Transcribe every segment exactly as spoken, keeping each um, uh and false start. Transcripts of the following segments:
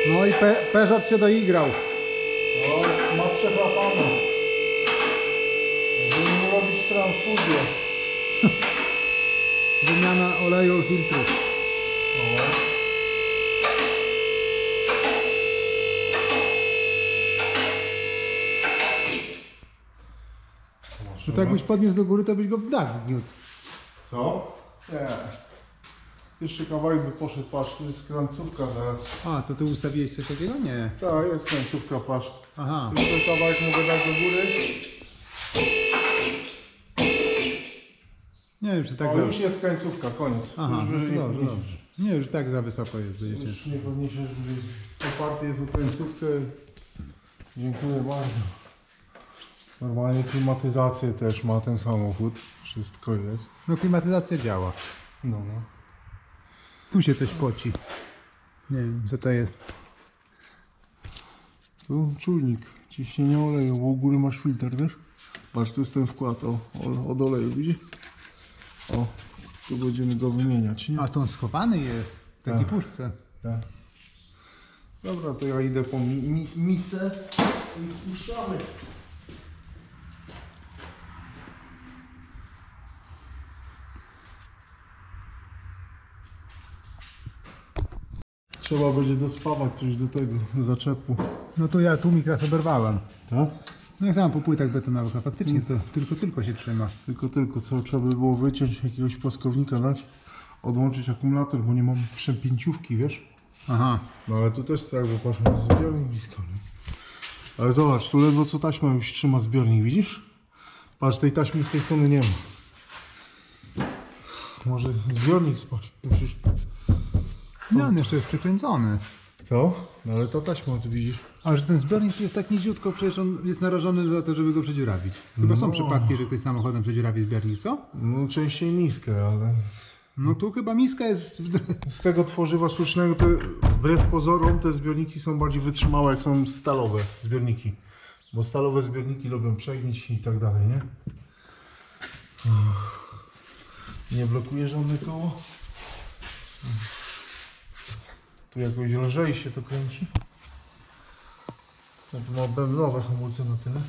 No i Pe Peugeot się doigrał. No, ma przechlapane. Żeby nie robić transfuzję. Wymiana oleju filtrów. No. No tak jakbyś podniósł do góry, to byś go w dach wgniótł. Co? Nie. Jeszcze kawałek by poszedł, patrz, tu jest krańcówka zaraz. A, to ty ustawiłeś coś takiego? Nie. Tak, jest krańcówka, patrz. Aha. Już ten kawałek mogę dać do góry. Nie, już i tak O, za... już jest krańcówka, koniec. Aha, już no wyżej to nie dobrze, podniesiesz. dobrze. Nie, już tak za wysoko jest, będzie Już ciężko. nie podniesiesz, wyżej. Oparty jest o krańcówkę. Dziękuję bardzo. Normalnie klimatyzację też ma ten samochód. Wszystko jest. No klimatyzacja działa. No, no. Tu się coś poci. Nie wiem, co to jest. Tu czujnik ciśnienia oleju, bo u góry masz filtr, wiesz? Patrz, tu jest ten wkład o, o, od oleju, widzisz? O, tu będziemy go wymieniać, nie? A to on schowany jest w takiej Tak. puszce. Tak. Dobra, to ja idę po mi, mi, misę i spuszczamy. Trzeba będzie dospawać coś do tego zaczepu. No to ja tłumik raz oberwałem. Tak? No jak tam po płytach betonowych, a faktycznie to tylko tylko się trzyma. Tylko, tylko co trzeba by było wyciąć, jakiegoś płaskownika dać, odłączyć akumulator, bo nie mam przepięciówki, wiesz? Aha. No ale tu też tak, bo patrz, mam zbiornik blisko. Nie? Ale zobacz, tu ledwo co taśma już trzyma zbiornik, widzisz? Patrz, tej taśmy z tej strony nie ma. Może zbiornik spać, musisz... No on jeszcze jest przykręcony. Co? No ale ta taśma, ty widzisz? Ale że ten zbiornik jest tak niziutko, przecież on jest narażony za to, żeby go przedziurawić. Chyba są No. przypadki, że ktoś samochodem przedziurawi zbiornik, co? No częściej niskie, ale... No tu chyba miska jest... Z tego tworzywa sztucznego, te, wbrew pozorom, te zbiorniki są bardziej wytrzymałe, jak są stalowe zbiorniki. Bo stalowe zbiorniki lubią przegnić i tak dalej, nie? Nie blokuje żadne koło. Tu jakoś lżej się to kręci. No, tu ma bębnowe hamulce na tyle.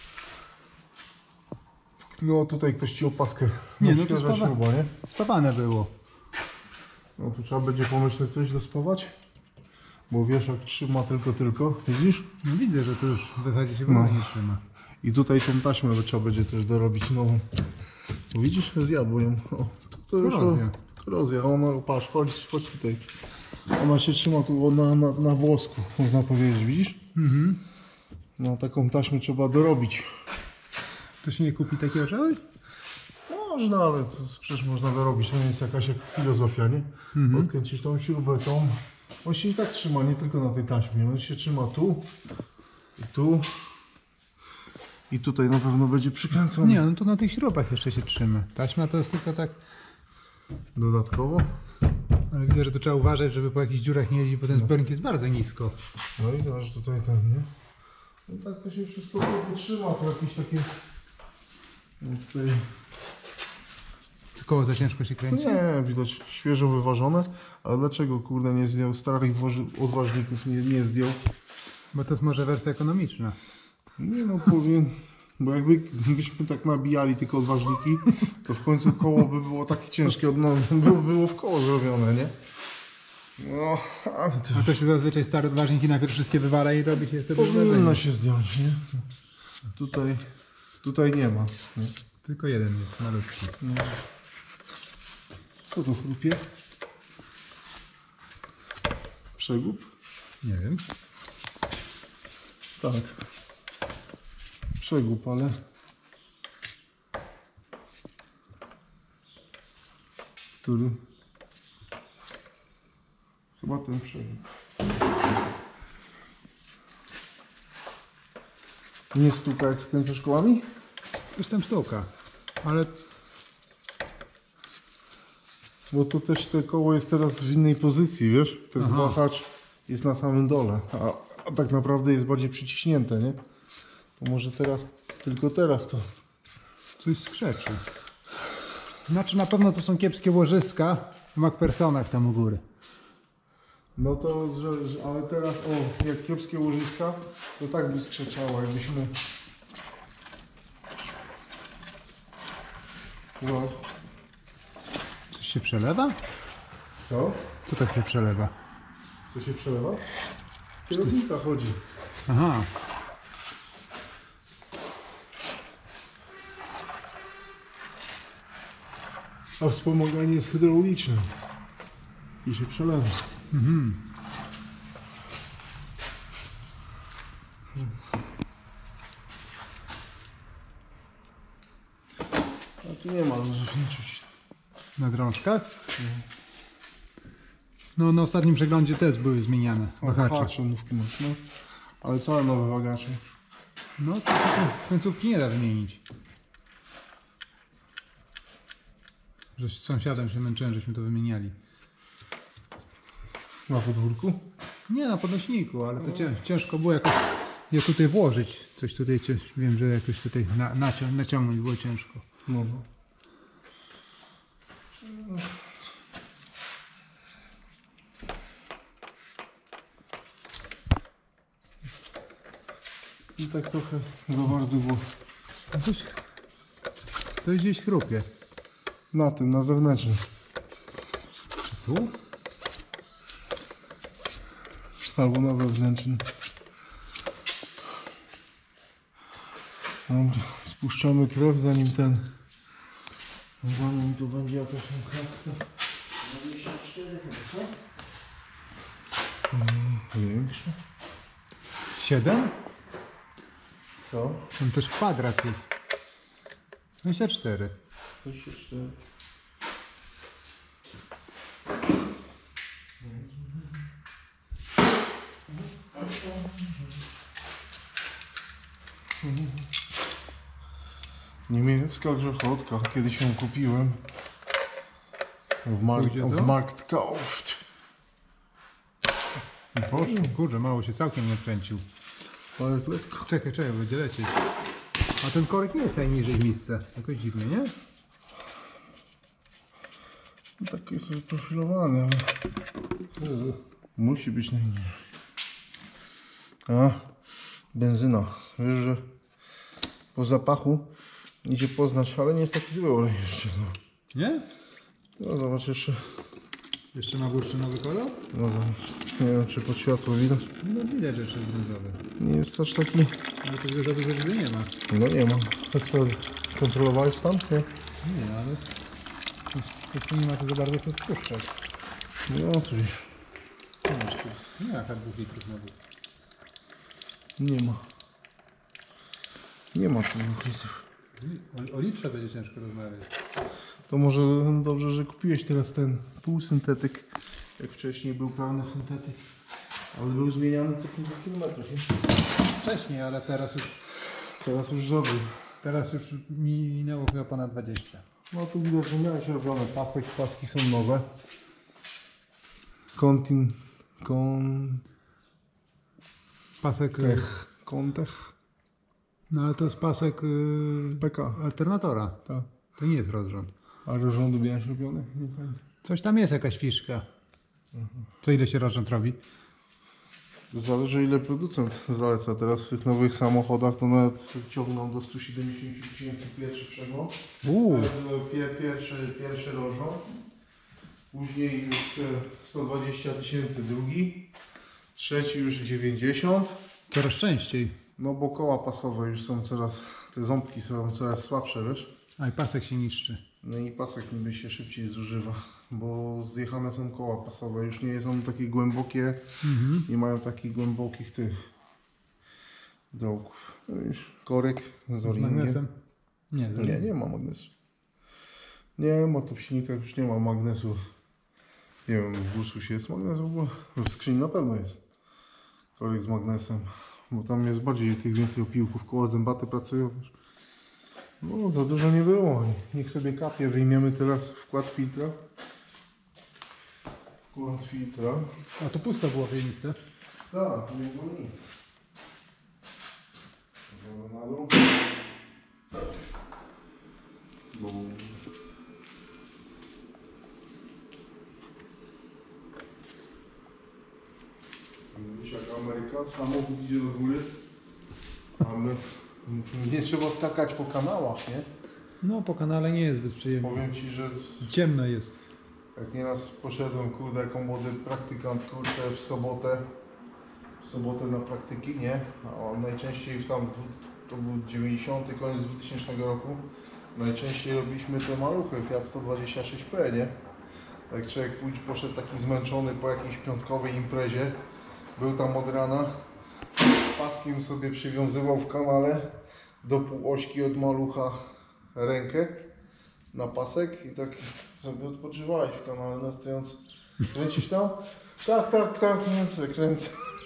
No tutaj ktoś ci opaskę. Nie, no to świeża sprawa- śruba, nie? Spawane było. No tu trzeba będzie pomyśleć coś dospawać. Bo wieszak trzyma tylko, tylko. Widzisz? No widzę, że to już w zasadzie się No. wyraźnie trzyma. I tutaj tą taśmę trzeba będzie też dorobić nową. Bo widzisz? Zjadło ją. O, to już Korozja. O, korozja. Ona, patrz, chodź, chodź tutaj. Ona się trzyma tu na, na, na włosku, można powiedzieć, widzisz? Mhm. No taką taśmę trzeba dorobić. To się nie kupi takiego czegoś? Można, ale to przecież można dorobić. To nie jest jakaś filozofia, nie? Mhm. Odkręcisz tą śrubę, tą. On się i tak trzyma, nie tylko na tej taśmie. On się trzyma tu i tu. I tutaj na pewno będzie przykręcony. Nie, no to na tych śrubach jeszcze się trzyma. Taśma to jest tylko tak... Dodatkowo. Ale widzę, że tu trzeba uważać, żeby po jakichś dziurach nie jeździć, bo ten zbiornik jest bardzo nisko. No i zobacz tutaj ten, nie? No tak to się wszystko trzyma, to jakieś takie... no tutaj... Czy koło za ciężko się kręci? Nie, widać świeżo wyważone, ale dlaczego kurde nie zdjął starych woży- odważników, nie, nie zdjął? Bo to jest może wersja ekonomiczna. Nie no, powiem, bo jakby, gdybyśmy tak nabijali tylko odważniki, to w końcu koło by było takie ciężkie, od nowa, by było w koło zrobione, nie? No, ale to A to się zazwyczaj stare odważniki najpierw wszystkie wywala i robi się wtedy powinno zdarzenie. się zdjąć, nie? Tutaj, tutaj nie ma. Nie? Tylko jeden jest malutki. No. Co to chrupie? Przegub? Nie wiem. Tak. Przegub, ale... Który? Chyba ten przegub. Nie stuka jak skręcasz kołami? Coś tam stuka. Ale Bo to też te koło jest teraz w innej pozycji, wiesz? Ten Aha. wahacz jest na samym dole, a, a tak naprawdę jest bardziej przyciśnięte, nie? To może teraz, tylko teraz to... coś skrzeczy. Znaczy na pewno to są kiepskie łożyska w MacPhersonach tam u góry. No to, że, że, ale teraz, o, jak kiepskie łożyska, to tak by skrzeczało, jakbyśmy... Zobacz. Coś się przelewa? Co? Co tak się przelewa? Co się przelewa? Kierownica chodzi. Aha. A wspomaganie jest hydrauliczne. I się przelewa. Mhm. A tu nie ma, żeby nie czuć. Na drążkach? No na ostatnim przeglądzie też były zmieniane wahacze. Wahacze nówki masz, no. Ale całe nowe wagacze. No to tylko końcówki nie da wymienić. Że z sąsiadem się męczyłem, żeśmy to wymieniali. Na podwórku? Nie na podnośniku, ale to cięż, ciężko było jakoś je tutaj włożyć. Coś tutaj cię- wiem, że jakoś tutaj na, nacią, naciągnąć było ciężko. No, no. I tak trochę za bardzo było. No Coś, coś gdzieś chrupie. Na tym, na zewnętrznym. Tu? Albo na wewnętrznym. Dobra, spuszczamy krew, zanim ten... Zanim tu będzie jakaś kartka. dwadzieścia cztery chyba, co? Mm, Większe. siedem? Co? Tam też kwadrat jest. dwadzieścia cztery. dwadzieścia cztery. Niemiecka grzechotka, kiedyś ją kupiłem w, mark Pójdzie to? w Marktkauft. Poszło, kurde, mało się całkiem nie wkręcił. Ale lekko. Czekaj, czekaj, będzie lecieć. A ten korek nie jest najniżej w miejsce. Jakoś dziwnie, nie? Taki jest wyprofilowany, ale musi być najmniej. A, benzyna. Wiesz, że po zapachu idzie poznać, ale nie jest taki zły olej jeszcze. No, Nie? no zobacz jeszcze. Jeszcze ma bursztynowy kolor? No zobacz. Nie wiem, czy pod światło widać. No widać, że jeszcze jest brązowy. Nie jest aż taki. Ale to za dużo widzę nie ma. No nie ma. Kontrolowałeś stan? Nie? Nie, ale to, to nie ma tu za bardzo co spuszczać. No coś. Nie ma tak dwóch litrów na dół. Nie ma. Nie ma tu różnic. O, o litrze będzie ciężko rozmawiać. To może dobrze, że kupiłeś teraz ten półsyntetyk. Jak wcześniej był pełny syntetyk. Ale był zmieniany co kilka kilometrów. Nie? Wcześniej, ale teraz już, Teraz już zrobił. teraz już minęło chyba ponad dwadzieścia. No tu widać, że miałeś robione pasek. Paski są nowe. Kontin... Kon... Pasek, Tech. Kontech. no ale to jest pasek yy, P K. alternatora. Tak. To nie jest rozrząd. A rozrządu miałeś robione? Nie pamiętam. Coś tam jest, jakaś fiszka. Co ile się rozrząd robi? Zależy ile producent zaleca. Teraz w tych nowych samochodach to nawet ciągną do stu siedemdziesięciu tysięcy pierwszy przegląd. Uuu, Pier, pierwszy, pierwszy rozrząd. Później już sto dwadzieścia tysięcy drugi. Trzeci już dziewięćdziesiąt. coraz częściej. No bo koła pasowe już są coraz, te ząbki są coraz słabsze, wiesz? A i pasek się niszczy. No i pasek niby się szybciej zużywa, bo zjechane są koła pasowe, już nie są takie głębokie, Mhm. nie mają takich głębokich tych dołków. No już korek z Z oringiem. magnesem? Nie, z Nie, nie ma magnesu. Nie ma, tu w silnikach już nie ma magnesu. Nie wiem, w Ursusie jest magnes w ogóle? W skrzyni na pewno jest korek z magnesem, bo tam jest bardziej tych więcej opiłków, koła zębate pracują. No, za dużo nie było. Niech sobie kapie. Wyjmiemy teraz wkład filtra. Wkład filtra. A to pusto było w tej miejsce. Tak, tu nie było nic. Dobra, na dół. Bum. Ameryka, samochód idzie do góry, a my nie trzeba skakać po kanałach, nie? No po kanale nie jest zbyt przyjemnie. Powiem Ci, że Ciemno jest. jak nieraz poszedłem, kurde, jako młody praktykant, kurczę, w sobotę, w sobotę na praktyki, nie? A najczęściej w tam, w dwu- to był dziewięćdziesiąty, koniec dwutysięcznego roku, najczęściej robiliśmy te maluchy Fiat sto dwadzieścia sześć P, nie? Jak człowiek pójdzie, poszedł taki zmęczony po jakiejś piątkowej imprezie, był tam od rana, paskiem sobie przywiązywał w kanale do półośki od malucha rękę na pasek i tak sobie odpoczywałeś w kanale na stojąc. Kręcisz tam? Tak, tak, tak, kręcę, kręcę.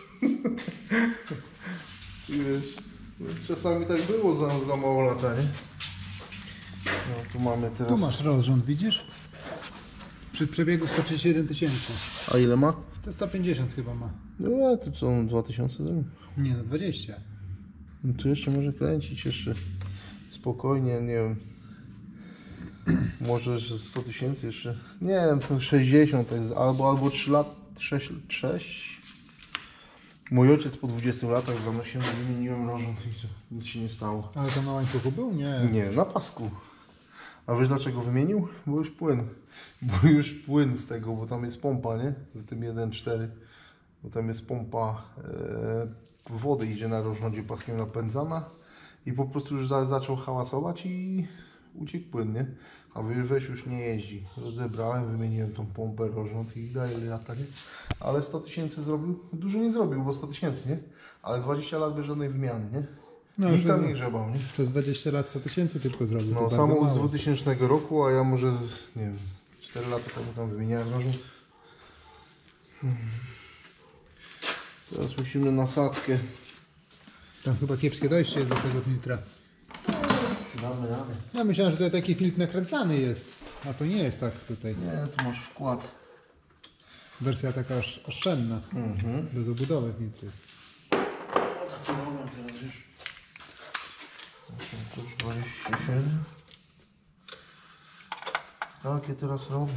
I wiesz, no, czasami tak było za, za mało lata, nie? No tu mamy teraz... Tu masz rozrząd, widzisz? Przy przebiegu sto trzydzieści jeden tysięcy. A ile ma? To sto pięćdziesiąt chyba ma. No to co, dwa tysiące? Nie no, dwadzieścia. No tu jeszcze może kręcić, jeszcze spokojnie, nie wiem. Może sto tysięcy jeszcze. Nie wiem, sześćdziesiąt to jest, albo, albo trzy lat, sześć, sześć. Mój ojciec po dwudziestu latach za mną się wymieniłem rozrząd i co, nic się nie stało. Ale to na łańcuchu był? Nie. Nie, na pasku. A wiesz dlaczego wymienił? Bo już płyn. Bo już płyn z tego, bo tam jest pompa, nie? W tym jeden cztery. Bo tam jest pompa e, wody idzie na rozrządzie paskiem napędzana i po prostu już za, zaczął hałasować i uciekł płyn, nie? A wy- weź już nie jeździ. Rozebrałem, wymieniłem tą pompę, rozrząd i daje lata, nie? Ale sto tysięcy zrobił? Dużo nie zrobił, bo sto tysięcy, nie? Ale dwadzieścia lat bez żadnej wymiany, nie? No, Nikt tam przez- nie grzebał, nie? Przez dwadzieścia lat sto tysięcy tylko zrobił. No to bardzo samochód z mało. dwutysięcznego roku, a ja może, nie wiem, cztery lata temu tam wymieniałem rozrząd. Hmm. Teraz musimy nasadkę. Tam chyba kiepskie dojście jest do tego filtra. Damy radę. Ja myślałem, że to taki filtr nakręcany jest. A to nie jest tak tutaj. Nie, tu masz wkład. Wersja taka osz, oszczędna. Mhm. Bez obudowy filtr jest. No taki moment teraz już. Tu dwadzieścia siedem. Takie teraz robię.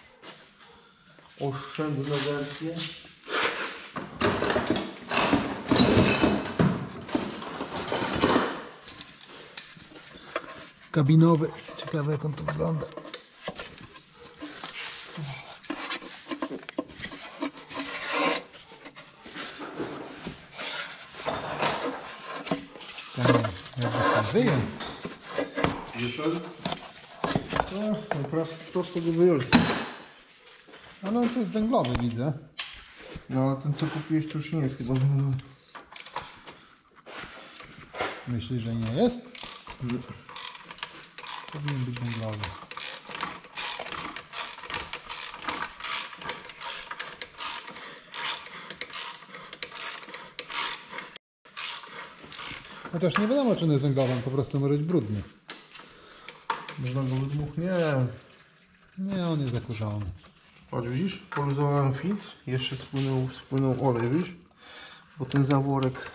Oszczędne wersje. Kabinowy. Ciekawe jak on to wygląda. Ten, jakbyś tam wyjął. Wyszedł? No, no prosto, prosto go wyjąć. Ale on tu jest węglowy, widzę. No ale ten co kupiłeś to już nie jest chyba węglowy. Myślisz, że nie jest? Powinien być węglowy. Chociaż nie wiadomo, czy on jest węglowy, on po prostu może być brudny. Można go wydmuch? Nie. Nie, on jest zakurzony. Patrz, widzisz? Poluzowałem filtr, jeszcze spłynął, spłynął olej, widzisz? Bo ten zaworek...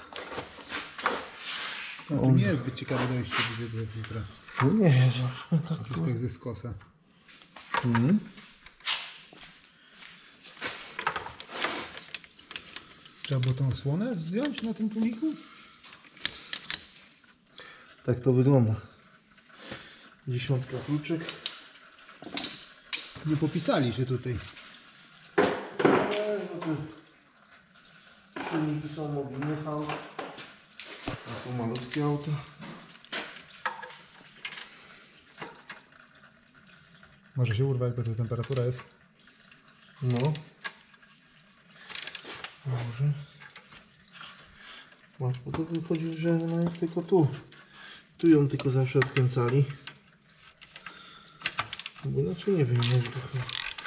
No, tu On- nie jest zbyt ciekawe dojście, widzę tego filtra. No nie jest. Tak. Jakiś tak ze skosa. Mhm. Trzeba było tą osłonę zdjąć na tym tłumiku? Tak to wygląda. Dziesiątka kluczyk. Nie popisali się tutaj. Silniki są mobilnych aut. A tu malutkie auto. Może się urwa, jaka tu temperatura jest. No. Może. Masz, bo to wychodzi, że ona jest tylko tu. Tu ją tylko zawsze odkręcali. Bo inaczej nie wiem, może to chyba.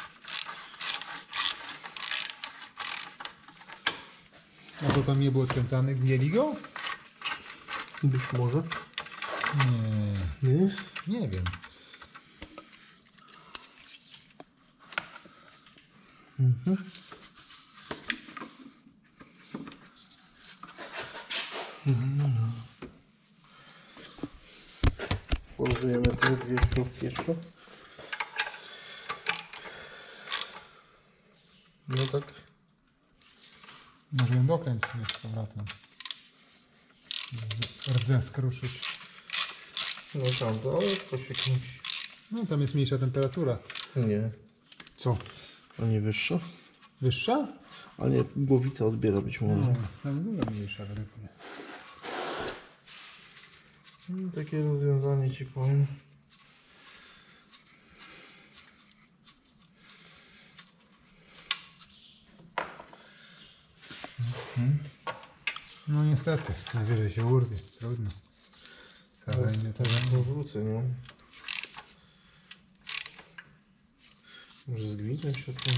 A to tam nie był odkręcany, mieli go? Być może. Nie, Nie? nie wiem. Mhm. Mhm. Położymy te dwie śrubki jeszcze. No tak. Może ją dokręcić z powrotem. Rdzę skruszyć. No tam to, ale to się kręci. No tam jest mniejsza temperatura. Nie. Co? A nie wyższa? Wyższa? A nie, głowica odbiera być może. No, tam dużo mniejsza według mnie. No, takie rozwiązanie ci powiem. No niestety, najwyżej się urwie, trudno. Całe inne to To wrócę, nie? Może z gwizdem się odkręci.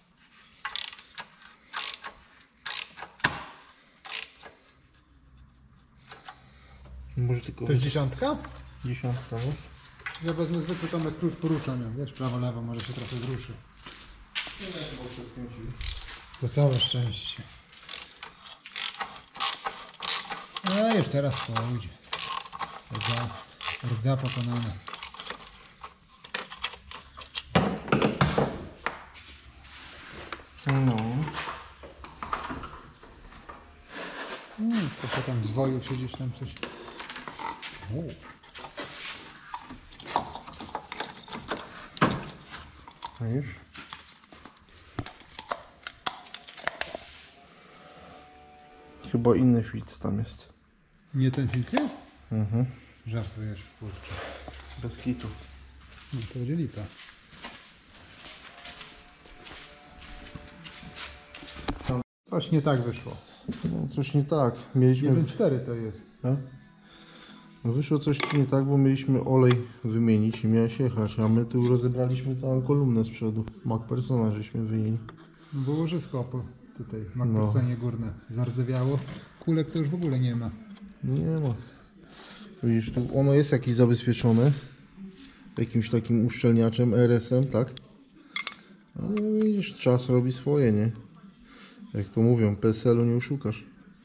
Może tylko To jest dziesiątka? dziesiątka, no? Ja wezmę zwykły tomek, klucz poruszam ją, wiesz, prawo, lewo, może się trochę zruszy. To całe szczęście. No już teraz pójdzie. Rdza, rdza pokonana. No. Hmm, trochę tam zwoju się gdzieś tam coś. O. A już? Chyba inny filtr tam jest. Nie ten filtr jest? Mhm. Żartujesz, kurczę. Bez kitu. No to będzie lipa. Coś nie tak wyszło. No, coś nie tak. Mieliśmy... jeden cztery to jest. A? No wyszło coś nie tak, bo mieliśmy olej wymienić i miałeś jechać, a my tu rozebraliśmy całą kolumnę z przodu. MacPersona żeśmy wyjęli. No bo łożysko po tutaj w MacPhersonie górne zardzewiało. Kulek to już w ogóle nie ma. Nie ma. Widzisz, tu ono jest jakieś zabezpieczone jakimś takim uszczelniaczem, R S em, tak? Ale widzisz, czas robi swoje, nie? Jak to mówią, P S L-u nie oszukasz.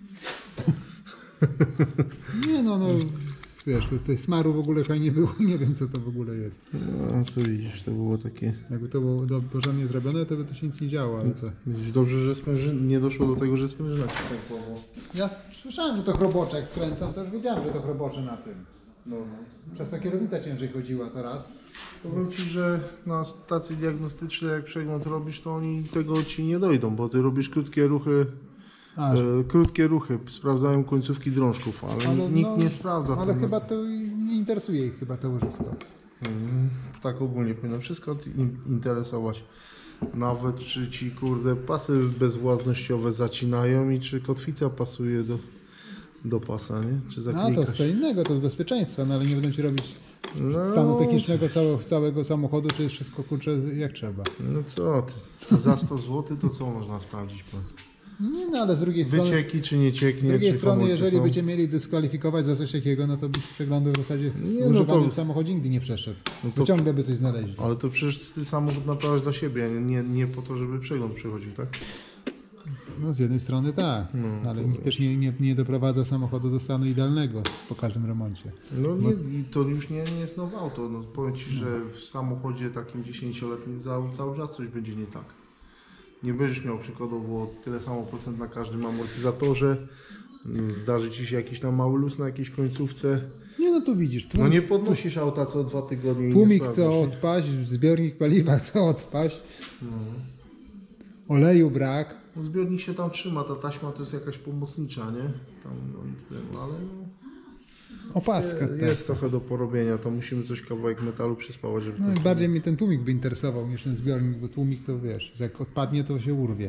Nie no, no wiesz, tutaj smaru w ogóle fajnie było, nie wiem co to w ogóle jest. No to widzisz, to było takie... Jakby to było do- porządnie zrobione, to by to się nic nie działo, ale to... Widzisz, dobrze, że sprężyna, nie doszło do tego, że sprężyna ci pękła, bo... Ja słyszałem, że to chrobocze jak skręcam, to już wiedziałem, że to chrobocze na tym. No, no. Przez to kierownica ciężej chodziła to raz. Powiem Ci, że na stacji diagnostycznej jak przegląd robisz, to oni tego Ci nie dojdą, bo Ty robisz krótkie ruchy, A, e, krótkie ruchy, sprawdzają końcówki drążków, ale, ale nikt no, nie sprawdza. Ale tego. chyba to nie interesuje ich chyba to łożysko. Mm, tak ogólnie powinno wszystko in, interesować. Nawet czy Ci kurde pasy bezwładnościowe zacinają i czy kotwica pasuje do, do pasa, nie? Czy A to zaklikasz. jest co innego, to z bezpieczeństwa, no ale nie będą ci robić No. stanu technicznego całego, całego samochodu, czy jest wszystko kurczę jak trzeba. No co ty, za sto złotych to co można sprawdzić? Pan? Nie no, ale z drugiej strony, Wycieki czy nie cieknie? z drugiej czy strony hamulce jeżeli są? by cię mieli dyskwalifikować za coś takiego, no to byś przeglądu w zasadzie z Nie, no używanym to- samochodzie nigdy nie przeszedł. No Bo to- ciągle by coś znaleźli. Ale to przecież ty samochód naprawiasz dla siebie, a nie, nie, nie po to, żeby przegląd przechodził, tak? No z jednej strony tak, No, ale to- nikt też nie, nie, nie doprowadza samochodu do stanu idealnego po każdym remoncie. No nie, to już nie, nie jest nowe auto. No, powiem Ci, że w samochodzie takim dziesięcioletnim cały, cały czas coś będzie nie tak. Nie będziesz miał przykładowo tyle samo procent na każdym amortyzatorze. Zdarzy Ci się jakiś tam mały luz na jakiejś końcówce. Nie no tu widzisz, No tłumik, nie podnosisz auta co dwa tygodnie i nie tłumik sprawdzasz, chce nie? odpaść, zbiornik paliwa chce odpaść, No. oleju brak. No, zbiornik się tam trzyma, ta taśma to jest jakaś pomocnicza, nie? Tam, no, i tyle, ale no, Opaska jest, też. jest trochę do porobienia, to musimy coś kawałek metalu przyspawać, żeby No i to... bardziej mnie ten tłumik by interesował niż ten zbiornik, bo tłumik to wiesz, jak odpadnie to się urwie.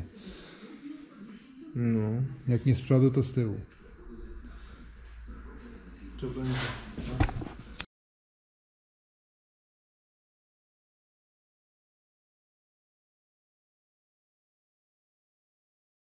No. Jak nie z przodu to z tyłu. Czy będzie?